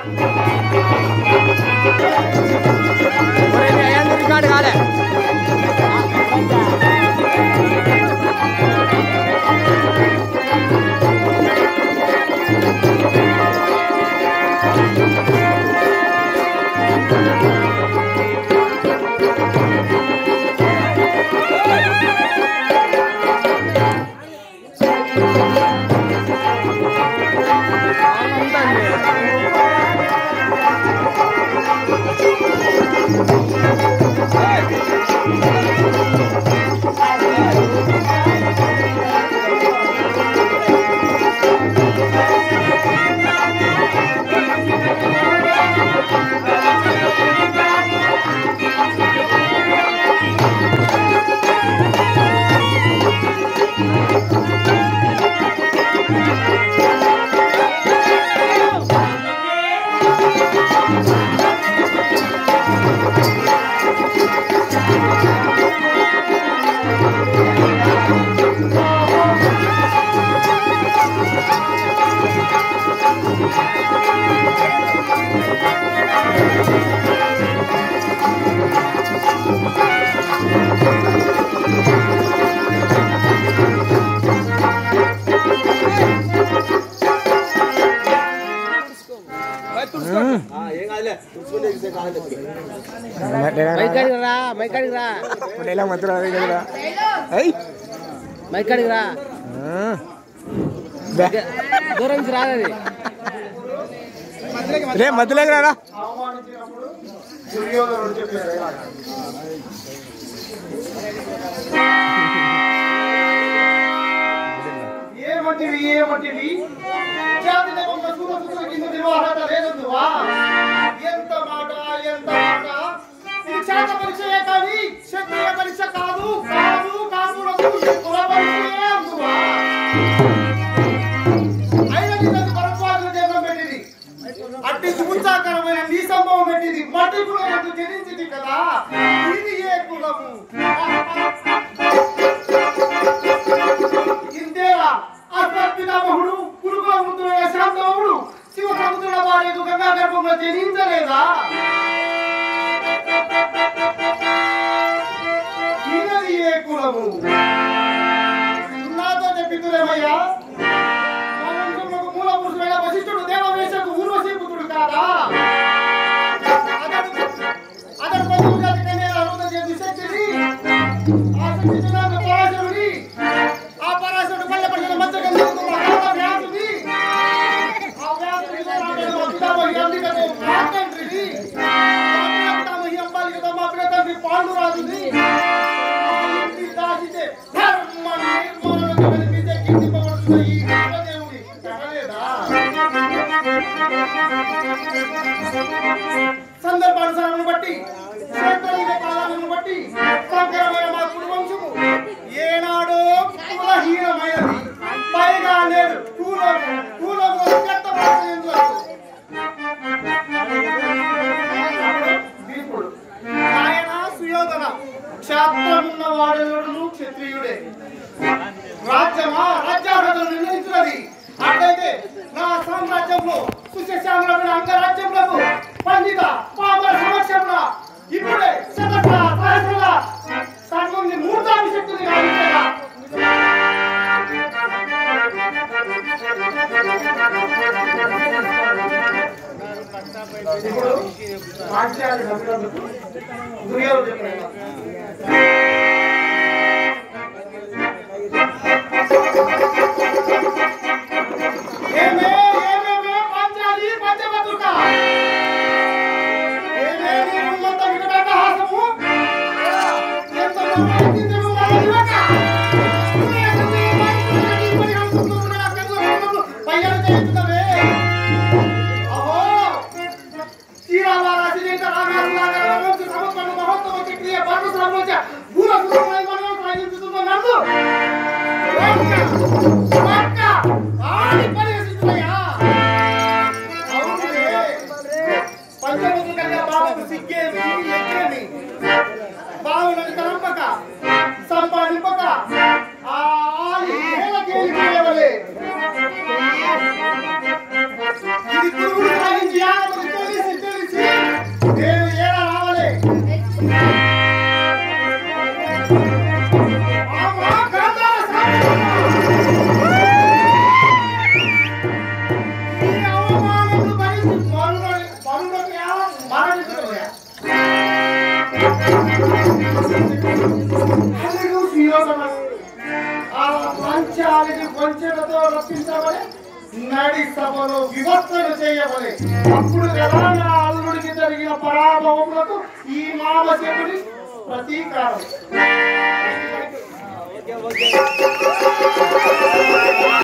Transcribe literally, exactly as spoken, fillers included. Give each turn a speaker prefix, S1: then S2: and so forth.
S1: record కాలే దూరం రాదది రే మధ్యలోకి రారా
S2: ఏమంటివి ఏమంటివి ఎంత మాట ఎంత మాట ఇది చేత పరీక్షయే కానీ క్షత్రియ పరీక్ష కాదు కాదు కాదు కుల పరీక్షయే అందువా అయినా నీకు పరస్వాదులు జన్మం పెట్టింది అట్టి సుముచాకరమైన నీ సంభవం పెట్టింది మట్టి కులం జనించింది కదా ఇది ఏ కులము ఇంతేలా అస్మత్పితామహుడు కురుకుల పుత్రుడైన శాంతమహుడు శివ సముద్రుల భార్యకు గంగా గర్భంలో జనించలేదా ఇది ఏ కులము నాతో చెప్పితులేమయ్యా మా వంశంలో మూల పురుషుడైన వశిష్ఠుడు దేవవేశకు ఊర్వశీ పుత్రుడు కాదా అతడు అతడు పశువు జాతి కన్యల అరుణ చేసి శక్తిని ఆ శక్తి పరాశరుని ఆ పరాశరుడు పల్లె పడిన మధ్య వ్యాసుని ఆ వ్యాసుని పితామహి అంబికతో మా తండ్రిని పితామహి అంబాలికతో మా ప్రియ తండ్రి పాండురాజుని దాచితే ధర్మ నిర్మూలనకు కనిపించే కీర్తింపబడుతున్న ఈ దేవదేవుని కనలేదా సందర్భానుసారం బట్టి క్షేత్రమైన కాలాలను బట్టి సంకరమైన మా కుటుంబము ఏనాడో కులహీనమైనది పైగా నేడు కూలము కూలము భీముడు ఆయన సుయోధన క్షాత్రమున్న వాడెవడును క్షత్రియుడే రాజ్యమా రాజ్యార్హతను నిర్ణయించున్నది అట్లయితే నా సామ్రాజ్యంలో సుశశామరమైన అంగరాజ్యములకు పండిత పామర సమక్షంలో ఇప్పుడే శతక సహస్రల సర్వంని మూర్ధామి శక్తిని గావించగా ఇప్పుడు రాజ్యాన్ని సభ్యులకు దుర్యోధనుడు చెప్పిన ఏమే ఏమే పంచాలి పంచమతుక ఏమే నీవున్నంత వికటక హాసము ఎంత మందించను వాడివక పయ్యలు చేస్తున్నవే అహో శ్రీరామరాజు చేత రామారాజు సమర్పణ మహోత్సవ క్రియ పర్వ సర్వోజ భూల సుఖమై మనం సాగించుతున్న నన్ను ఒక్క ఆడి పరిహసిస్తున్నాయా అవునే పంచముఖి కన్యా బాబు సిగ్గేమి ఎక్కేమి బావులను తలంపక సంపాదింపక అందుకు శ్రీయోగమ ఆ పంచాలిని వంచనతో రప్పించబడి నడి సభలో వివక్షణ చేయబడి అప్పుడు ఎలాగ అల్లుడికి జరిగిన పరాభవములకు ఈ మామశకుడి ప్రతీకారం